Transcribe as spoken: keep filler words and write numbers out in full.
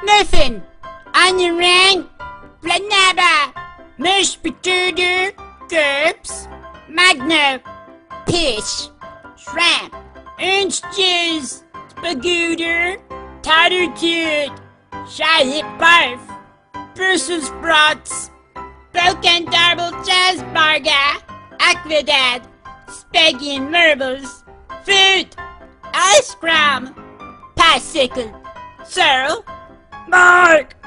Muffin, onion ring, planaba, mashed potato, cups, magno, fish, shrimp, orange juice, spagooter, tartar tooth, Charlotte barf, Brussels sprouts, broken double cheeseburger, aquadad, spaghetti and marbles, food, ice cream, bicycle, Cyril, Mark.